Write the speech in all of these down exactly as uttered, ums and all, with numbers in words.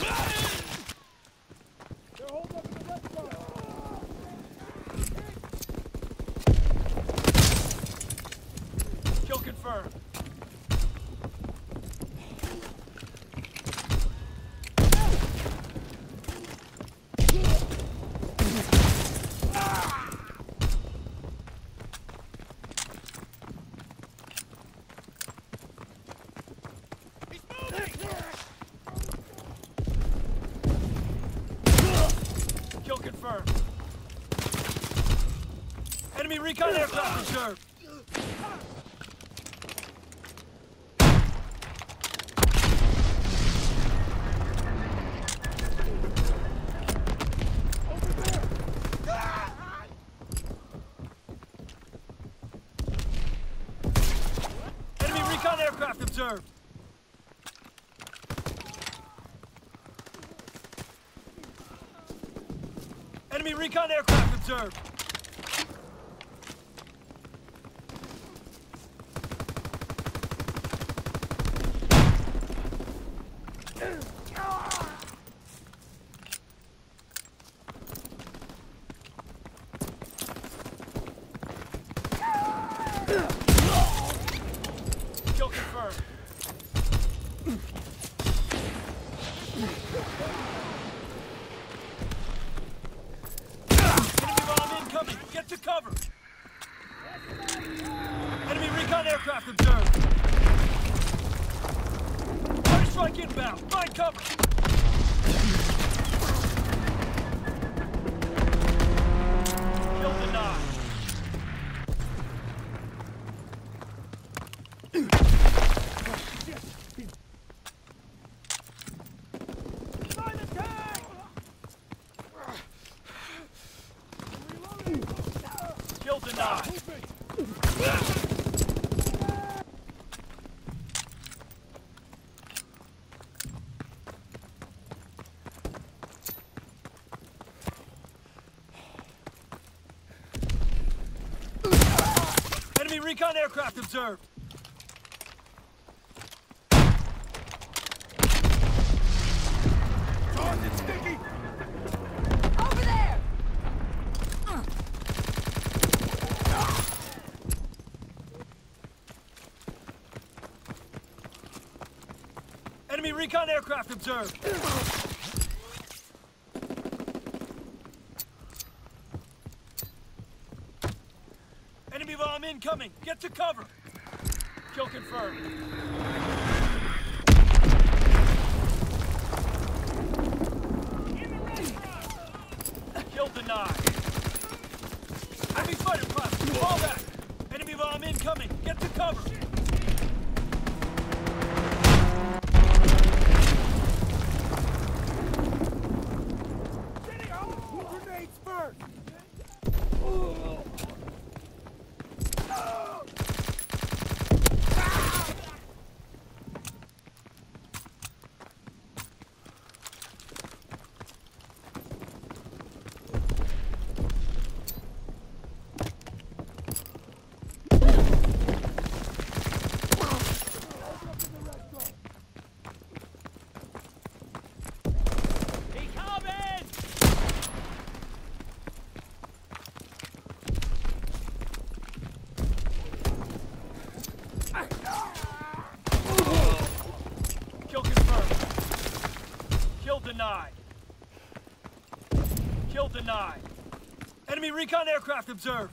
Kill confirmed. Kill confirmed. Enemy recon aircraft observed. Enemy recon aircraft observed. Enemy recon aircraft observed. Kill confirmed. Enemy bomb incoming. Get to cover. Enemy recon aircraft observed. Air strike inbound. Find cover. Kill denied. Kill denied. Enemy recon aircraft observed. Target sticky. Over there! Enemy recon aircraft observed. Enemy bomb incoming. Get to cover. Kill confirmed. Kill denied. Enemy fighter class. Fall back. Enemy bomb incoming. Get to cover. Grenades first. Kill confirmed. Kill denied. Kill denied. Enemy recon aircraft observed.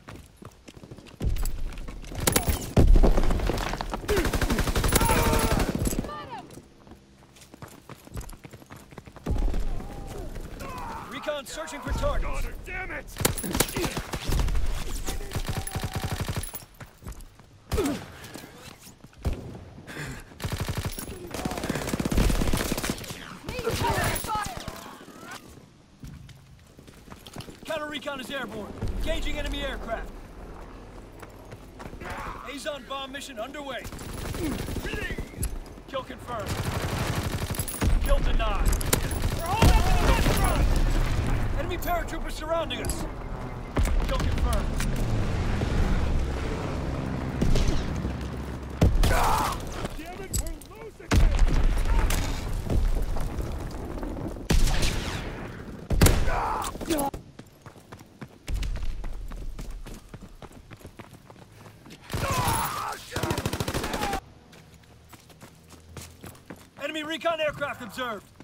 Recon searching for targets. God damn it! Counter recon is airborne. Engaging enemy aircraft. Azon bomb mission underway. Kill confirmed. Kill denied. We're holding up the left front! Enemy paratroopers surrounding us. Kill confirmed. Damn it, we're losing it! recon aircraft observed.